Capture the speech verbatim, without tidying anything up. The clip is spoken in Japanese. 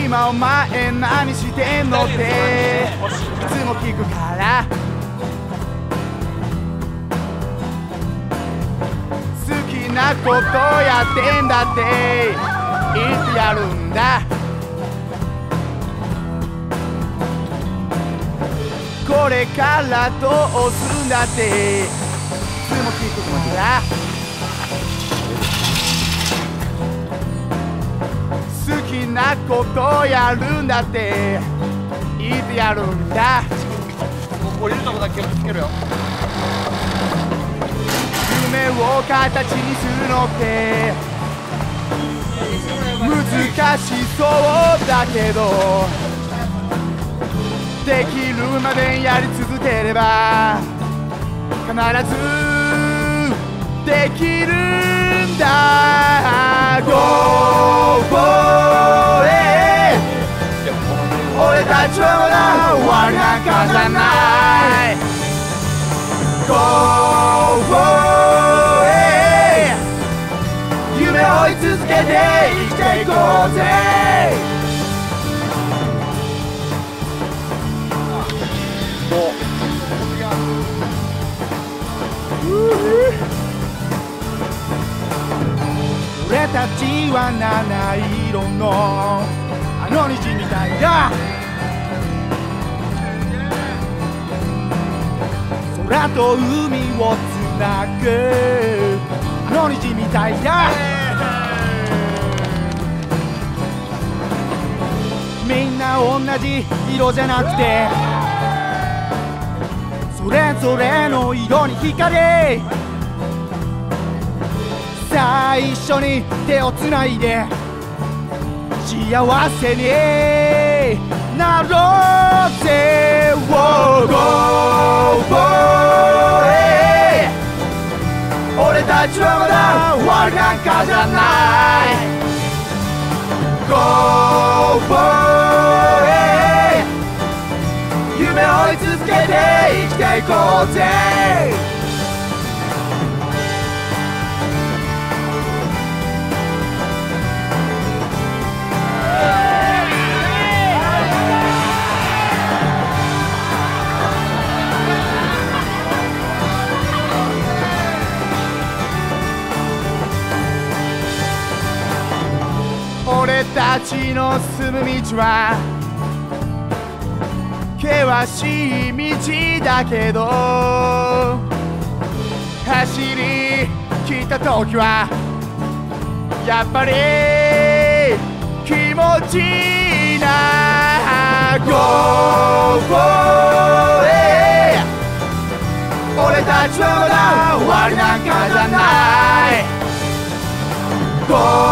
今お前何してんのっていつも聞くから好きなことやってんだって言ってやるんだこれからどうするんだっていつも聞くから好きなことやるんだって言ってやるんだ降りるとこだけ気をつけろよ夢を形にするのって難しそうだけどできるまでやり続ければ必ずできるんだ Go for it 俺たちはまだ終わりなんかじゃない Go for it 夢を追い続けて生きていこうぜ俺たちは七色のあの虹みたいだ空と海をつなぐあの虹みたいだみんな同じ色じゃなくてそれぞれの色に光れさあ一緒に手をつないで幸せになろうぜ Go for it 俺たちはまだ終わりなんかじゃない Go for it 夢を追い続けて生きていこうぜ俺たちの進む道は険しい道だけど走り来た時はやっぱり気持ちいいな Go for it 俺たちはまだ終わりなんかじゃない Go